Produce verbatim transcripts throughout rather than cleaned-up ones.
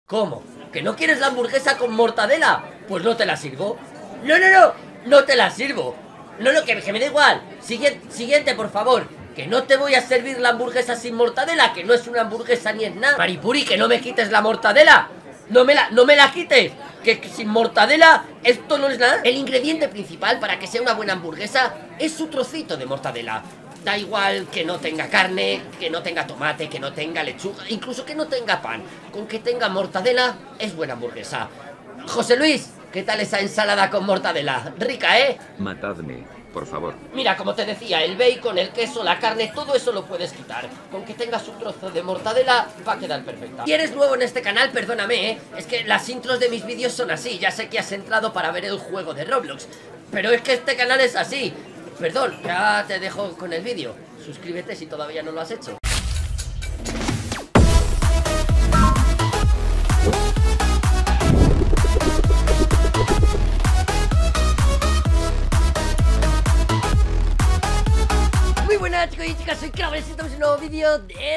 ¿Cómo? ¿Que no quieres la hamburguesa con mortadela? Pues no te la sirvo. No, no, no, no te la sirvo. No, no, que, que me da igual. Siguiente, siguiente, por favor. Que no te voy a servir la hamburguesa sin mortadela, que no es una hamburguesa ni es nada. Maripuri, que no me quites la mortadela. No me la, no me la quites. Que, que sin mortadela esto no es nada. El ingrediente principal para que sea una buena hamburguesa es su trocito de mortadela. Da igual que no tenga carne, que no tenga tomate, que no tenga lechuga, incluso que no tenga pan. Con que tenga mortadela es buena hamburguesa. José Luis, ¿qué tal esa ensalada con mortadela? Rica, ¿eh? Matadme, por favor. Mira, como te decía, el bacon, el queso, la carne, todo eso lo puedes quitar. Con que tengas un trozo de mortadela va a quedar perfecta. Si eres nuevo en este canal, perdóname, ¿eh? Es que las intros de mis vídeos son así. Ya sé que has entrado para ver el juego de Roblox, pero es que este canal es así. Perdón, ya te dejo con el vídeo. Suscríbete si todavía no lo has hecho. Muy buenas chicos y chicas, soy Krables y estamos en un nuevo vídeo de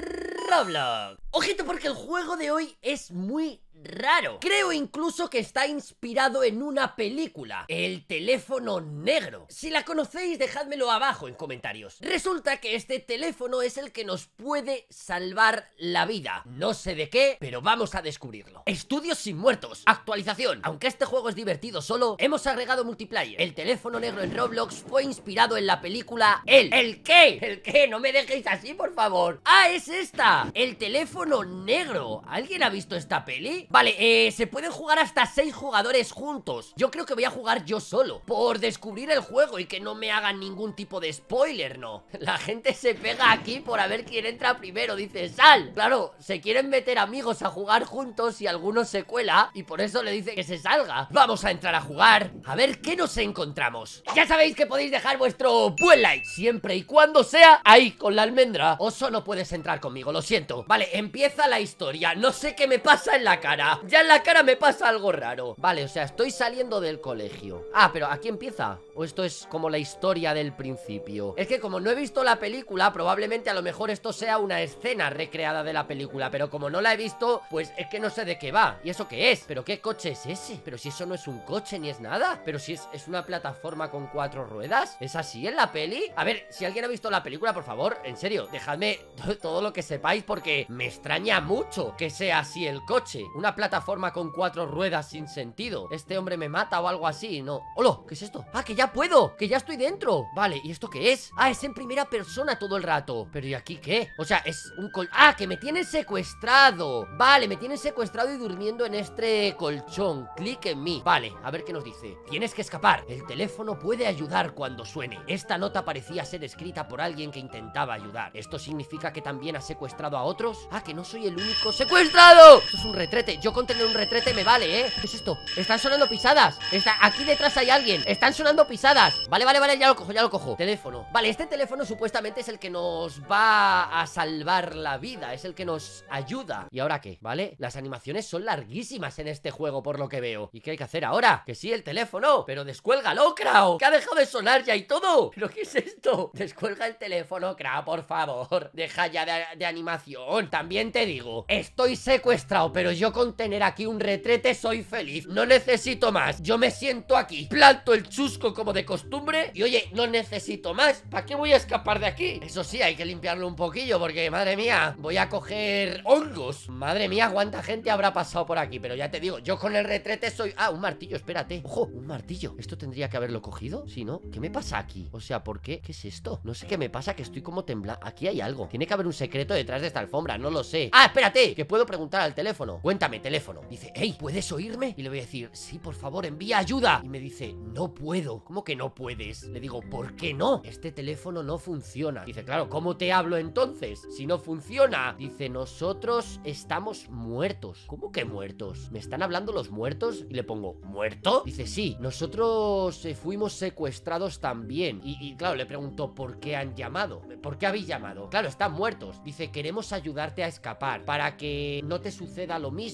Roblox. Ojito porque el juego de hoy es muy raro. Creo incluso que está inspirado en una película, El teléfono negro. Si la conocéis, dejádmelo abajo en comentarios. Resulta que este teléfono es el que nos puede salvar la vida. No sé de qué, pero vamos a descubrirlo. Estudios sin muertos. Actualización. Aunque este juego es divertido solo, hemos agregado multiplayer. El teléfono negro en Roblox fue inspirado en la película El. ¿El qué? ¿El qué? No me dejéis así, por favor. Ah, es esta. El teléfono negro. ¿Alguien ha visto esta peli? Vale, eh, se pueden jugar hasta seis jugadores juntos. Yo creo que voy a jugar yo solo, por descubrir el juego y que no me hagan ningún tipo de spoiler, ¿no? La gente se pega aquí por a ver quién entra primero, dice ¡sal! Claro, se quieren meter amigos a jugar juntos y alguno se cuela y por eso le dice que se salga. Vamos a entrar a jugar, a ver qué nos encontramos. Ya sabéis que podéis dejar vuestro buen like, siempre y cuando sea ahí, con la almendra. Oso, no puedes entrar conmigo, lo siento. Vale, empieza la historia, no sé qué me pasa en la cara. Ya en la cara me pasa algo raro. Vale, o sea, estoy saliendo del colegio. Ah, pero ¿aquí empieza? ¿O esto es como la historia del principio? Es que como no he visto la película, probablemente a lo mejor esto sea una escena recreada de la película. Pero como no la he visto, pues es que no sé de qué va. ¿Y eso qué es? ¿Pero qué coche es ese? Pero si eso no es un coche ni es nada. Pero si es, es una plataforma con cuatro ruedas. ¿Es así en la peli? A ver, si alguien ha visto la película, por favor, en serio, dejadme todo lo que sepáis porque me extraña mucho que sea así el coche. Una plataforma con cuatro ruedas sin sentido. Este hombre me mata o algo así, no. ¡Hola! ¿Qué es esto? ¡Ah, que ya puedo! ¡Que ya estoy dentro! Vale, ¿y esto qué es? Ah, es en primera persona todo el rato. ¿Pero y aquí qué? O sea, es un col... ¡Ah, que me tienen secuestrado! Vale, me tienen secuestrado y durmiendo en este colchón. Clic en mí. Vale, a ver qué nos dice. Tienes que escapar. El teléfono puede ayudar cuando suene. Esta nota parecía ser escrita por alguien que intentaba ayudar. ¿Esto significa que también ha secuestrado a otros? Ah, que no soy el único secuestrado. Esto es un retrete. Yo con tener un retrete me vale, ¿eh? ¿Qué es esto? Están sonando pisadas. Está... Aquí detrás hay alguien. Están sonando pisadas. Vale, vale, vale, ya lo cojo, ya lo cojo. Teléfono. Vale, este teléfono supuestamente es el que nos va a salvar la vida. Es el que nos ayuda. ¿Y ahora qué? ¿Vale? Las animaciones son larguísimas en este juego, por lo que veo. ¿Y qué hay que hacer ahora? Que sí, el teléfono. Pero descuélgalo, Krao. Que ha dejado de sonar ya y todo. ¿Pero qué es esto? Descuelga el teléfono, Krao, por favor. Deja ya de, de animación. También te digo, estoy secuestrado, pero yo con tener aquí un retrete soy feliz. No necesito más. Yo me siento aquí, planto el chusco como de costumbre y oye, no necesito más. ¿Para qué voy a escapar de aquí? Eso sí, hay que limpiarlo un poquillo porque, madre mía, voy a coger hongos. Madre mía, cuánta gente habrá pasado por aquí. Pero ya te digo, yo con el retrete soy... Ah, un martillo, espérate. Ojo, un martillo. ¿Esto tendría que haberlo cogido? Sí, ¿no? ¿Qué me pasa aquí? O sea, ¿por qué? ¿Qué es esto? No sé qué me pasa, que estoy como temblando. Aquí hay algo. Tiene que haber un secreto detrás de esta alfombra, no lo sé. Ah, espérate, que puedo preguntar al teléfono. Cuéntame, teléfono. Dice, hey, ¿puedes oírme? Y le voy a decir, sí, por favor, envía ayuda. Y me dice, no puedo. ¿Cómo que no puedes? Le digo, ¿por qué no? Este teléfono no funciona. Dice, claro, ¿cómo te hablo entonces? Si no funciona. Dice, nosotros estamos muertos. ¿Cómo que muertos? ¿Me están hablando los muertos? Y le pongo, ¿muerto? Dice, sí, nosotros eh, fuimos secuestrados también. Y, y claro, le pregunto, ¿por qué han llamado? ¿Por qué habéis llamado? Claro, están muertos. Dice, queremos ayudarte a escapar para que no te suceda lo mismo.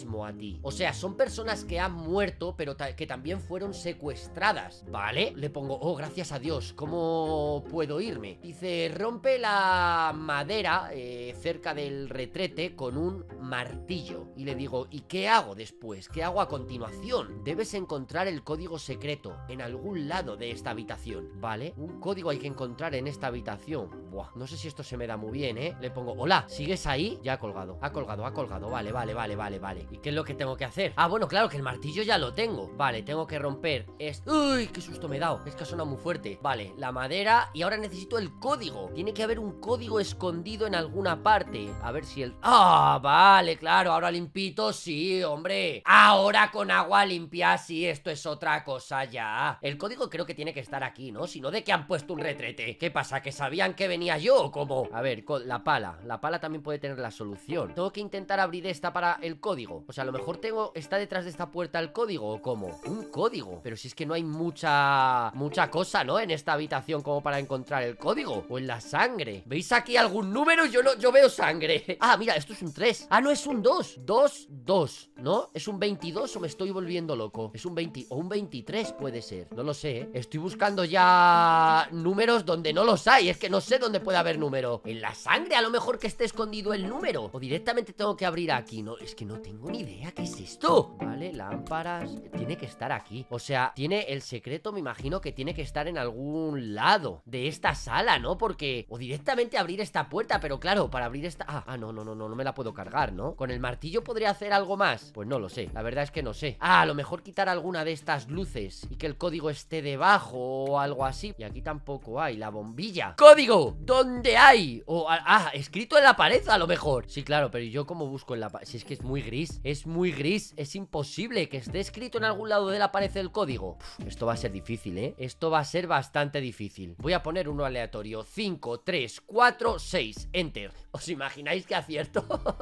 mismo a ti. O sea, son personas que han muerto, pero ta que también fueron secuestradas, ¿vale? Le pongo, oh, gracias a Dios, ¿cómo puedo irme? Dice, rompe la madera eh, cerca del retrete con un martillo. Y le digo, ¿y qué hago después? ¿Qué hago a continuación? Debes encontrar el código secreto en algún lado de esta habitación, ¿vale? Un código hay que encontrar en esta habitación. Buah, no sé si esto se me da muy bien, ¿eh? Le pongo, hola, ¿sigues ahí? Ya ha colgado, ha colgado, ha colgado. Vale, vale, vale, vale, vale. ¿Y qué es lo que tengo que hacer? Ah, bueno, claro, que el martillo ya lo tengo. Vale, tengo que romper esto. ¡Uy! ¡Qué susto me he dado! Es que ha sonado muy fuerte. Vale, la madera. Y ahora necesito el código. Tiene que haber un código escondido en alguna parte. A ver si el... ¡Ah! Vale, claro, ahora limpito. Sí, hombre. Ahora con agua limpia, sí, esto es otra cosa ya. El código creo que tiene que estar aquí, ¿no? Si no, ¿de qué han puesto un retrete? ¿Qué pasa? ¿Que sabían que venía yo o cómo? A ver, la pala. La pala también puede tener la solución. Tengo que intentar abrir esta para el código. O sea, a lo mejor tengo... ¿Está detrás de esta puerta el código o cómo? Un código. Pero si es que no hay mucha... Mucha cosa, ¿no? En esta habitación como para encontrar el código. O en la sangre. ¿Veis aquí algún número? Yo no... Yo veo sangre. Ah, mira, esto es un tres. Ah, no, es un dos. dos, dos, ¿no? ¿Es un veintidós o me estoy volviendo loco? Es un veinte... O un veintitrés puede ser. No lo sé, ¿eh? Estoy buscando ya... números donde no los hay. Es que no sé dónde puede haber número. En la sangre a lo mejor que esté escondido el número. O directamente tengo que abrir aquí. No, es que no tengo ni idea. ¿Qué es esto? Vale, lámparas. Tiene que estar aquí. O sea, tiene el secreto, me imagino que tiene que estar en algún lado de esta sala, ¿no? Porque... O directamente abrir esta puerta. Pero claro, para abrir esta... Ah, ah no, no, no, no, no me la puedo cargar, ¿no? Con el martillo podría hacer algo más. Pues no lo sé. La verdad es que no sé. Ah, a lo mejor quitar alguna de estas luces y que el código esté debajo o algo así. Y aquí tampoco hay. La bombilla. ¡Código! ¿Dónde hay? O... Ah, escrito en la pared a lo mejor. Sí, claro, pero yo cómo busco en la pared. Si es que es muy gris. Es muy gris. Es imposible que esté escrito en algún lado de la pared el código. Uf, esto va a ser difícil, ¿eh? Esto va a ser bastante difícil. Voy a poner uno aleatorio. cinco, tres, cuatro, seis. Enter. ¿Os imagináis que acierto?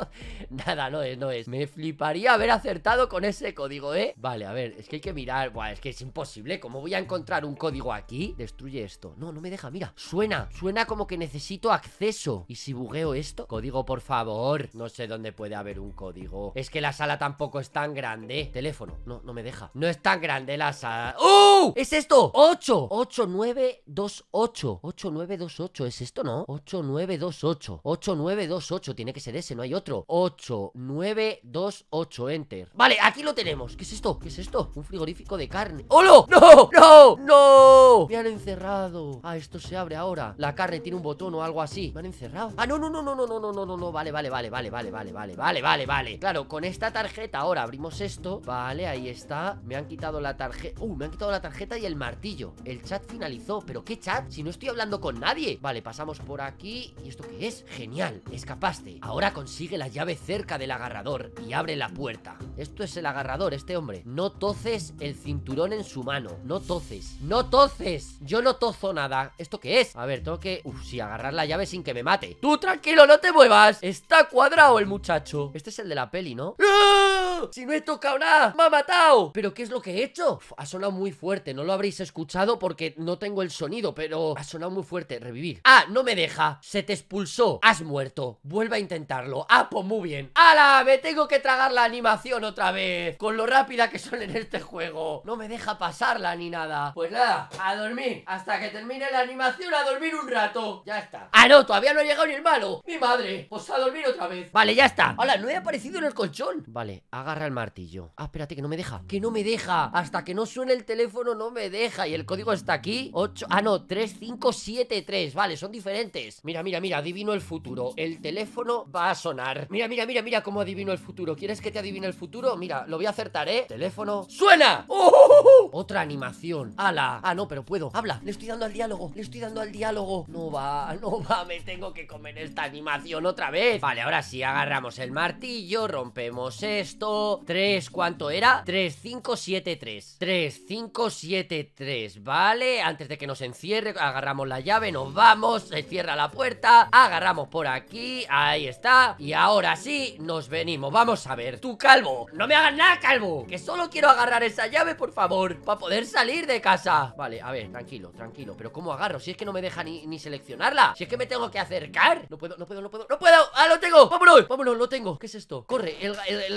Nada, no es, no es. Me fliparía haber acertado con ese código, ¿eh? Vale, a ver, es que hay que mirar. Buah, es que es imposible. ¿Cómo voy a encontrar un código aquí? Destruye esto. No, no me deja, mira. Suena, suena como que necesito acceso. ¿Y si bugueo esto? Código, por favor. No sé dónde puede haber un código. Es que la sala tampoco es tan grande. Teléfono, no, no me deja. No es tan grande la sala. ¡Uh! ¿Es esto? ocho, ocho, nueve, dos, ocho. ocho, nueve, dos, ocho. ¿Es esto, no? ocho, nueve, dos, ocho. ocho, nueve, dos, ocho. Tiene que ser ese, no hay otro. ocho, nueve, dos, ocho. Enter. Vale, aquí lo tenemos. ¿Qué es esto? ¿Qué es esto? Un frigorífico de carne. ¡Holo! ¡No! ¡No! ¡No! Me han encerrado. Ah, esto se abre ahora. La carne tiene un botón o algo así. Me han encerrado. Ah, no, no, no, no, no, no, no, no, no, no. Vale, vale, vale, vale, vale, vale, vale, vale, vale, vale. Claro, con esta tarjeta ahora abrimos esto. Vale, ahí está. Me han quitado la tarjeta. Uh, me han quitado la tarjeta y el martillo. El chat finalizó. ¿Pero qué chat? Si no estoy hablando con nadie. Vale, pasamos por aquí. ¿Y esto qué es? Genial, escapaste. Ahora consigue la llave cerca del agarrador y abre la puerta. Esto es el agarrador, este hombre. No toces el cinturón en su mano. No toces. ¡No toces! Yo no tozo nada. ¿Esto qué es? A ver, tengo que... Uf, sí, agarrar la llave sin que me mate. ¡Tú tranquilo, no te muevas! Está cuadrado el muchacho. Este es el de la peli, ¿no? ¡Ah! Si no he tocado nada, me ha matado. ¿Pero qué es lo que he hecho? Uf, ha sonado muy fuerte. No lo habréis escuchado porque no tengo el sonido, pero ha sonado muy fuerte. Revivir. ¡Ah! No me deja. Se te expulsó. Has muerto. Vuelve a intentarlo. ¡Ah! Pues muy bien. ¡Hala! Me tengo que tragar la animación otra vez. Con lo rápida que son en este juego. No me deja pasarla ni nada. Pues nada, a dormir. Hasta que termine la animación, a dormir un rato. Ya está. ¡Ah, no! Todavía no ha llegado ni el malo. ¡Mi madre! Pues a dormir otra vez. Vale, ya está. ¡Hala! No he aparecido en el colchón. Vale, agarra el martillo. Ah, espérate, que no me deja. Que no me deja. Hasta que no suene el teléfono no me deja. Y el código está aquí. ocho... Ah, no, tres cinco siete tres. Vale, son diferentes. Mira, mira, mira, adivino el futuro. El teléfono va a sonar. Mira, mira, mira, mira cómo adivino el futuro. ¿Quieres que te adivine el futuro? Mira, lo voy a acertar, ¿eh? Teléfono. ¡Suena! ¡Oh! Otra animación. ¡Hala! Ah, no, pero puedo. Habla. Le estoy dando al diálogo. Le estoy dando al diálogo. No va, no va. Me tengo que comer esta animación otra vez. Vale, ahora sí, agarramos el martillo. Rompemos esto. tres, ¿cuánto era? tres cinco siete tres. tres cinco siete tres. Vale, antes de que nos encierre, agarramos la llave, nos vamos. Se cierra la puerta. Agarramos por aquí. Ahí está. Y ahora sí, nos venimos. Vamos a ver. Tú, calvo. No me hagas nada, calvo. Que solo quiero agarrar esa llave, por favor, para poder salir de casa. Vale, a ver, tranquilo, tranquilo. Pero ¿cómo agarro? Si es que no me deja ni, ni seleccionarla. Si es que me tengo que acercar. No puedo, no puedo, no puedo, no puedo. ¡Ah, lo tengo! ¡Vámonos! ¡Vámonos, lo tengo! ¿Qué es esto? Corre, el, el, el, el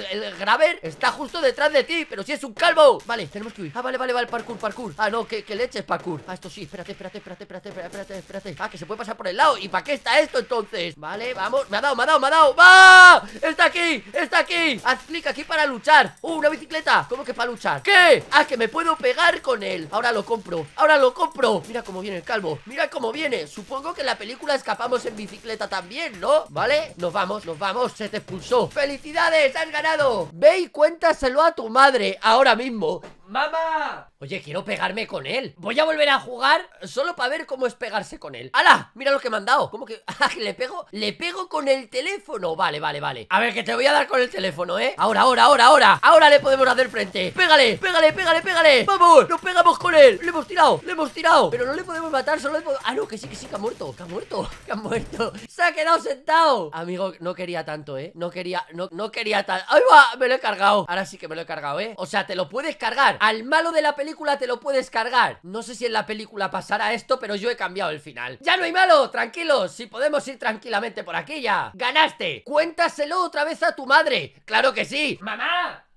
Graver está justo detrás de ti, pero si es un calvo. Vale, tenemos que huir. Ah, vale, vale, vale, parkour, parkour. Ah, no, que, que leche es parkour. Ah, esto sí, espérate, espérate, espérate, espérate, espérate, espérate. Ah, que se puede pasar por el lado. ¿Y para qué está esto entonces? Vale, vamos, me ha dado, me ha dado, me ha dado. ¡Va! Está aquí, está aquí. Haz clic aquí para luchar. Uh, una bicicleta. ¿Cómo que para luchar? ¿Qué? Ah, que me puedo pegar con él. Ahora lo compro, ahora lo compro. Mira cómo viene el calvo, mira cómo viene. Supongo que en la película escapamos en bicicleta también, ¿no? Vale, nos vamos, nos vamos. Se te expulsó. ¡Felicidades! ¡Has ganado! Ve y cuéntaselo a tu madre ahora mismo. ¡Mamá! Oye, quiero pegarme con él. Voy a volver a jugar solo para ver cómo es pegarse con él. ¡Hala! Mira lo que me han dado. ¿Cómo que? ¿Le pego? Le pego con el teléfono. Vale, vale, vale. A ver, que te voy a dar con el teléfono, ¿eh? Ahora, ahora, ahora, ahora. Ahora le podemos hacer frente. ¡Pégale! ¡Pégale, pégale, pégale! ¡Vamos! ¡Nos pegamos con él! ¡Le hemos tirado! ¡Le hemos tirado! Pero no le podemos matar, solo le podemos... Ah, no, que sí, que sí, que ha muerto. Que ha muerto. Que ha muerto. Se ha quedado sentado. Amigo, no quería tanto, ¿eh? No quería, no, no quería tanto. ¡Ahí va! Me lo he cargado. Ahora sí que me lo he cargado, ¿eh? O sea, te lo puedes cargar. Al malo de la película te lo puedes cargar. No sé si en la película pasará esto, pero yo he cambiado el final. ¡Ya no hay malo! Tranquilos, si podemos ir tranquilamente por aquí ya. ¡Ganaste! Cuéntaselo otra vez a tu madre. ¡Claro que sí! ¡Mamá!